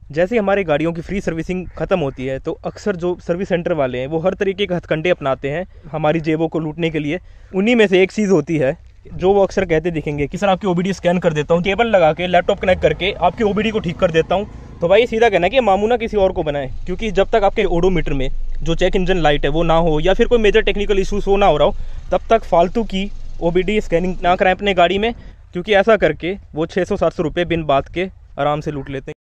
जैसे हमारी गाड़ियों की फ्री सर्विसिंग खत्म होती है तो अक्सर जो सर्विस सेंटर वाले हैं वो हर तरीके के हथकंडे अपनाते हैं हमारी जेबों को लूटने के लिए। उन्हीं में से एक चीज़ होती है जो वो अक्सर कहते दिखेंगे कि सर आपकी ओबीडी स्कैन कर देता हूँ, केबल लगा के लैपटॉप कनेक्ट करके आपकी ओबीडी को ठीक कर देता हूँ। तो भाई सीधा कहना है कि मामू ना किसी और को बनाए, क्योंकि जब तक आपके ओडोमीटर में जो चेक इंजन लाइट है वो ना हो या फिर कोई मेजर टेक्निकल इशूज़ हो ना हो रहा हो, तब तक फालतू की ओबीडी स्कैनिंग ना कराएं अपने गाड़ी में, क्योंकि ऐसा करके वो 600-700 रुपये बिन बात के आराम से लूट लेते हैं।